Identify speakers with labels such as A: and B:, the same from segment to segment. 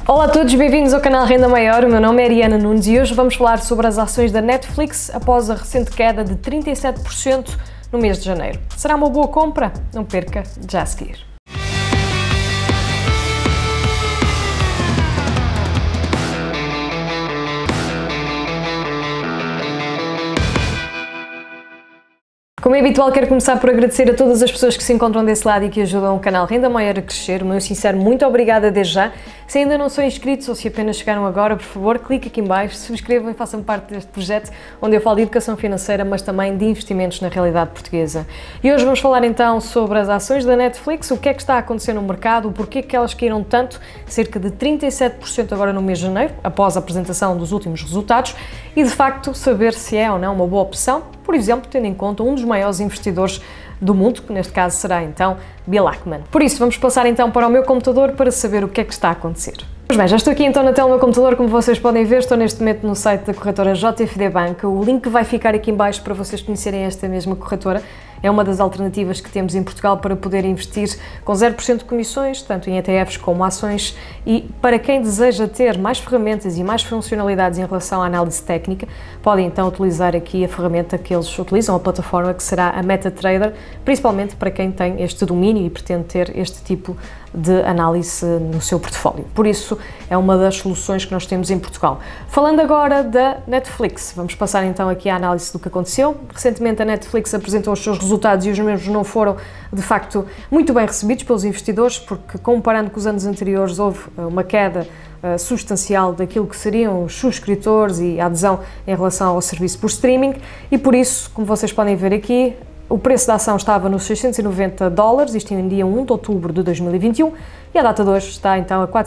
A: Olá a todos, bem-vindos ao canal Renda Maior. O meu nome é Ariana Nunes e hoje vamos falar sobre as ações da Netflix após a recente queda de 37% no mês de janeiro. Será uma boa compra? Não perca, já a seguir. Como é habitual, quero começar por agradecer a todas as pessoas que se encontram desse lado e que ajudam o canal Renda Maior a crescer. O meu sincero muito obrigada desde já. Se ainda não são inscritos ou se apenas chegaram agora, por favor, clique aqui em baixo, subscrevam e façam parte deste projeto onde eu falo de educação financeira, mas também de investimentos na realidade portuguesa. E hoje vamos falar então sobre as ações da Netflix, o que é que está a acontecer no mercado, o porquê que elas caíram tanto, cerca de 37% agora no mês de janeiro, após a apresentação dos últimos resultados, e de facto saber se é ou não uma boa opção, por exemplo, tendo em conta um dos maiores investidores do mundo, que neste caso será então Bill Ackman. Por isso, vamos passar então para o meu computador para saber o que é que está a acontecer. Pois bem, já estou aqui então na tela do meu computador, como vocês podem ver, estou neste momento no site da corretora JFD Bank. O link vai ficar aqui em baixo para vocês conhecerem esta mesma corretora. É uma das alternativas que temos em Portugal para poder investir com 0% de comissões, tanto em ETFs como ações, e para quem deseja ter mais ferramentas e mais funcionalidades em relação à análise técnica, podem então utilizar aqui a ferramenta que eles utilizam, a plataforma que será a MetaTrader, principalmente para quem tem este domínio e pretende ter este tipo de análise no seu portfólio. Por isso, é uma das soluções que nós temos em Portugal. Falando agora da Netflix, vamos passar então aqui à análise do que aconteceu. Recentemente a Netflix apresentou os seus resultados e os mesmos não foram, de facto, muito bem recebidos pelos investidores, porque comparando com os anos anteriores houve uma queda substancial daquilo que seriam os subscritores e a adesão em relação ao serviço por streaming, e por isso, como vocês podem ver aqui, o preço da ação estava nos $690, isto em dia 1 de outubro de 2021, e a data de hoje está então a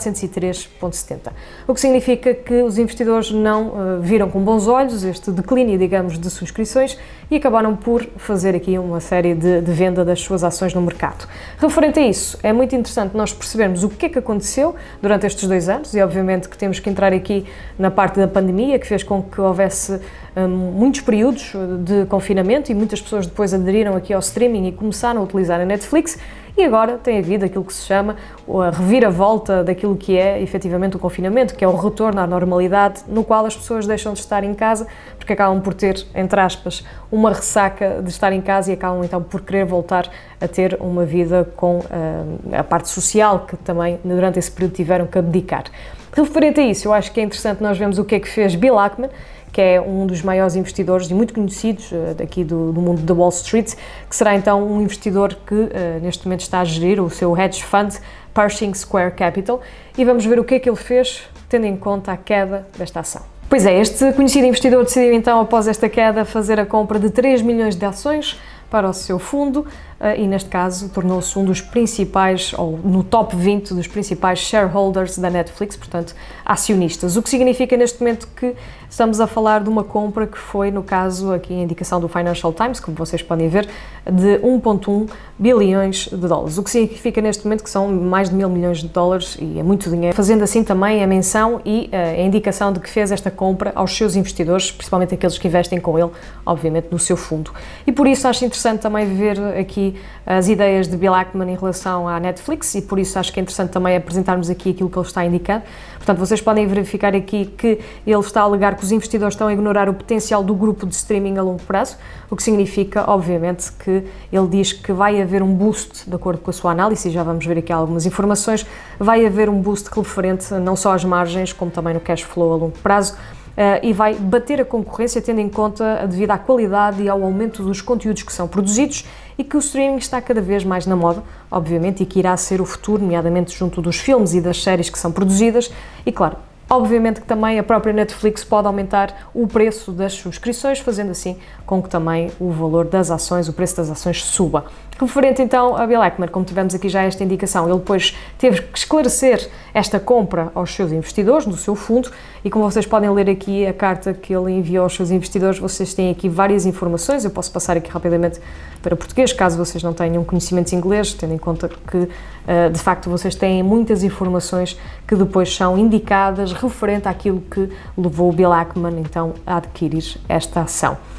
A: 403,70. O que significa que os investidores não viram com bons olhos este declínio, digamos, de subscrições e acabaram por fazer aqui uma série de venda das suas ações no mercado. Referente a isso, é muito interessante nós percebermos o que é que aconteceu durante estes 2 anos, e obviamente que temos que entrar aqui na parte da pandemia, que fez com que houvesse muitos períodos de confinamento e muitas pessoas depois aderiram aqui ao streaming e começaram a utilizar a Netflix, e agora tem havido aquilo que se chama a reviravolta daquilo que é efetivamente o confinamento, que é o retorno à normalidade, no qual as pessoas deixam de estar em casa porque acabam por ter, entre aspas, uma ressaca de estar em casa e acabam então por querer voltar a ter uma vida com a parte social que também durante esse período tiveram que abdicar. Referente a isso, eu acho que é interessante nós vermos o que é que fez Bill Ackman, que é um dos maiores investidores e muito conhecidos daqui do mundo da Wall Street, que será então um investidor que neste momento está a gerir o seu hedge fund Pershing Square Capital, e vamos ver o que é que ele fez tendo em conta a queda desta ação. Pois é, este conhecido investidor decidiu então, após esta queda, fazer a compra de 3 milhões de ações para o seu fundo e, neste caso, tornou-se um dos principais, ou no top 20 dos principais shareholders da Netflix, portanto, acionistas. O que significa, neste momento, que estamos a falar de uma compra que foi, no caso, aqui a indicação do Financial Times, como vocês podem ver, de 1,1 bilhões de dólares. O que significa, neste momento, que são mais de 1.000 milhões de dólares, e é muito dinheiro. Fazendo assim também a menção e a indicação de que fez esta compra aos seus investidores, principalmente aqueles que investem com ele, obviamente, no seu fundo. E por isso acho interessante também ver aqui as ideias de Bill Ackman em relação à Netflix, e por isso acho que é interessante também apresentarmos aqui aquilo que ele está indicando. Portanto, vocês podem verificar aqui que ele está a alegar que os investidores estão a ignorar o potencial do grupo de streaming a longo prazo, o que significa, obviamente, que ele diz que vai haver um boost, de acordo com a sua análise, e já vamos ver aqui algumas informações, vai haver um boost referente não só às margens, como também no cash flow a longo prazo, e vai bater a concorrência tendo em conta devido à qualidade e ao aumento dos conteúdos que são produzidos, e que o streaming está cada vez mais na moda, obviamente, e que irá ser o futuro, nomeadamente junto dos filmes e das séries que são produzidas, e claro, obviamente que também a própria Netflix pode aumentar o preço das subscrições, fazendo assim com que também o valor das ações, o preço das ações suba. Referente então a Bill Ackman, como tivemos aqui já esta indicação, ele depois teve que esclarecer esta compra aos seus investidores, no seu fundo, e como vocês podem ler aqui a carta que ele enviou aos seus investidores, vocês têm aqui várias informações, eu posso passar aqui rapidamente para português, caso vocês não tenham conhecimentos em inglês, tendo em conta que de facto vocês têm muitas informações que depois são indicadas referente àquilo que levou o Bill Ackman então a adquirir esta ação.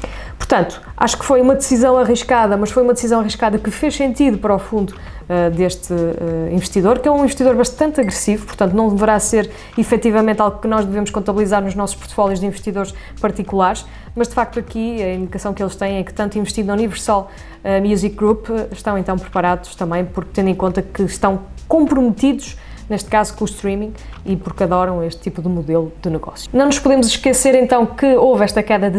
A: Portanto, acho que foi uma decisão arriscada, mas foi uma decisão arriscada que fez sentido para o fundo deste investidor, que é um investidor bastante agressivo, portanto não deverá ser efetivamente algo que nós devemos contabilizar nos nossos portfólios de investidores particulares, mas de facto aqui a indicação que eles têm é que tanto investindo na Universal Music Group estão então preparados também, porque tendo em conta que estão comprometidos neste caso com o streaming, e porque adoram este tipo de modelo de negócio. Não nos podemos esquecer então que houve esta queda de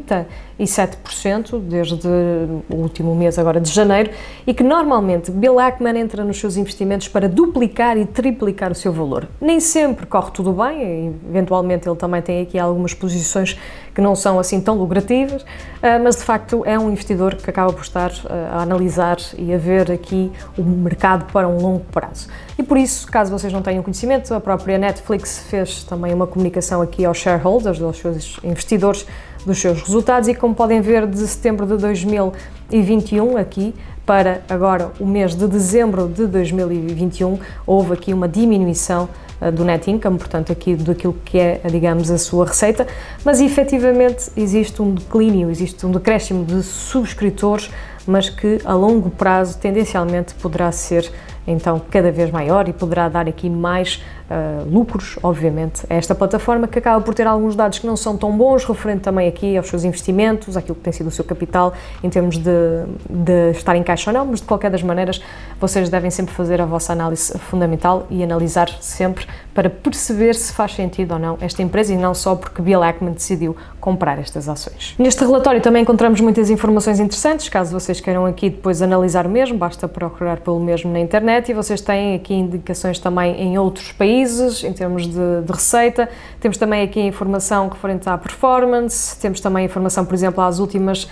A: 37% desde o último mês agora de janeiro, e que normalmente Bill Ackman entra nos seus investimentos para duplicar e triplicar o seu valor. Nem sempre corre tudo bem, eventualmente ele também tem aqui algumas posições que não são assim tão lucrativas, mas de facto é um investidor que acaba por estar a analisar e a ver aqui o mercado para um longo prazo. E por isso, caso vocês não tenham conhecimento, a própria Netflix fez também uma comunicação aqui aos shareholders, aos seus investidores, dos seus resultados, e como podem ver, de setembro de 2021 aqui para agora o mês de dezembro de 2021, houve aqui uma diminuição do net income, portanto aqui daquilo que é, digamos, a sua receita, mas efetivamente existe um declínio, existe um decréscimo de subscritores, mas que a longo prazo tendencialmente poderá ser então cada vez maior e poderá dar aqui mais lucros, obviamente, a esta plataforma, que acaba por ter alguns dados que não são tão bons, referente também aqui aos seus investimentos, àquilo que tem sido o seu capital, em termos de estar em caixa ou não, mas de qualquer das maneiras vocês devem sempre fazer a vossa análise fundamental e analisar sempre para perceber se faz sentido ou não esta empresa, e não só porque Bill Ackman decidiu comprar estas ações. Neste relatório também encontramos muitas informações interessantes, caso vocês queiram aqui depois analisar o mesmo, basta procurar pelo mesmo na internet, e vocês têm aqui indicações também em outros países, em termos de receita. Temos também aqui a informação referente à performance, temos também a informação, por exemplo, às últimas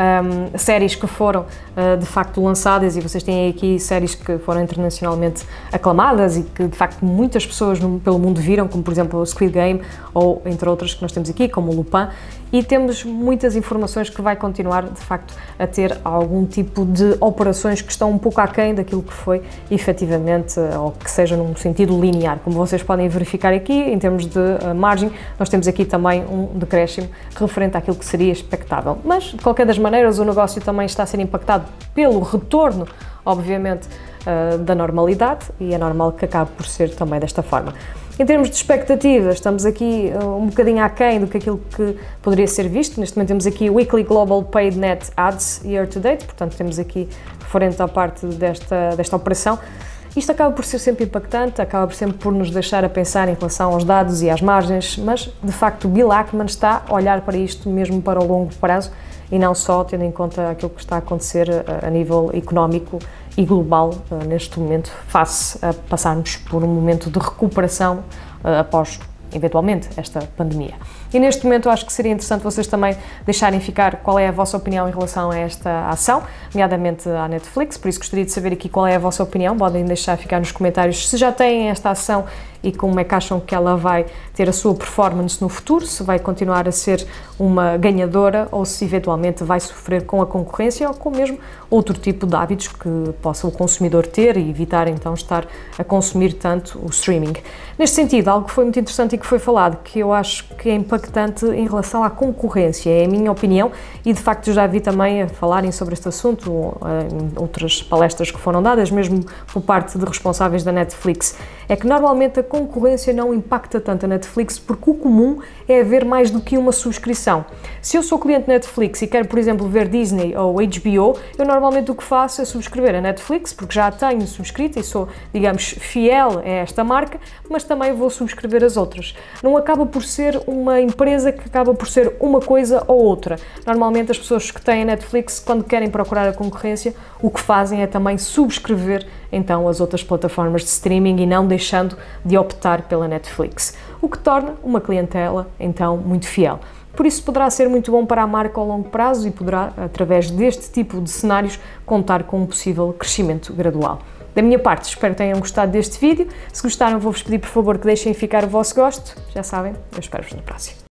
A: séries que foram de facto lançadas, e vocês têm aqui séries que foram internacionalmente aclamadas e que de facto muitas pessoas pelo mundo viram, como por exemplo o Squid Game, ou entre outras que nós temos aqui, como o Lupin, e temos muitas informações que vai continuar de facto a ter algum tipo de operações que estão um pouco aquém daquilo que foi efetivamente, ou que seja num sentido linear. Como vocês podem verificar aqui, em termos de margem, nós temos aqui também um decréscimo referente àquilo que seria expectável, mas de qualquer das maneiras o negócio também está a ser impactado pelo retorno, obviamente, da normalidade, e é normal que acabe por ser também desta forma. Em termos de expectativas, estamos aqui um bocadinho aquém do que aquilo que poderia ser visto. Neste momento temos aqui Weekly Global Paid Net Ads Year to Date, portanto temos aqui referente à parte desta operação. Isto acaba por ser sempre impactante, acaba sempre por nos deixar a pensar em relação aos dados e às margens, mas de facto Bill Ackman está a olhar para isto mesmo para o longo prazo, e não só tendo em conta aquilo que está a acontecer a nível económico e global neste momento, face a passarmos por um momento de recuperação após, eventualmente, esta pandemia. E neste momento eu acho que seria interessante vocês também deixarem ficar qual é a vossa opinião em relação a esta ação, nomeadamente à Netflix, por isso gostaria de saber aqui qual é a vossa opinião, podem deixar ficar nos comentários se já têm esta ação e como é que acham que ela vai ter a sua performance no futuro, se vai continuar a ser uma ganhadora ou se eventualmente vai sofrer com a concorrência ou com mesmo outro tipo de hábitos que possa o consumidor ter e evitar então estar a consumir tanto o streaming. Neste sentido, algo que foi muito interessante e que foi falado, que eu acho que é impactante em relação à concorrência, é a minha opinião, e de facto já vi também a falarem sobre este assunto em outras palestras que foram dadas, mesmo por parte de responsáveis da Netflix, é que normalmente a concorrência não impacta tanto a Netflix porque o comum é haver mais do que uma subscrição. Se eu sou cliente Netflix e quero, por exemplo, ver Disney ou HBO, eu normalmente o que faço é subscrever a Netflix, porque já a tenho subscrita e sou, digamos, fiel a esta marca, mas também vou subscrever as outras. Não acaba por ser uma empresa que acaba por ser uma coisa ou outra. Normalmente as pessoas que têm a Netflix, quando querem procurar a concorrência, o que fazem é também subscrever então as outras plataformas de streaming e não deixando de optar pela Netflix, o que torna uma clientela então muito fiel. Por isso poderá ser muito bom para a marca ao longo prazo e poderá, através deste tipo de cenários, contar com um possível crescimento gradual. Da minha parte, espero que tenham gostado deste vídeo. Se gostaram, vou-vos pedir por favor que deixem ficar o vosso gosto. Já sabem, eu espero-vos no próximo.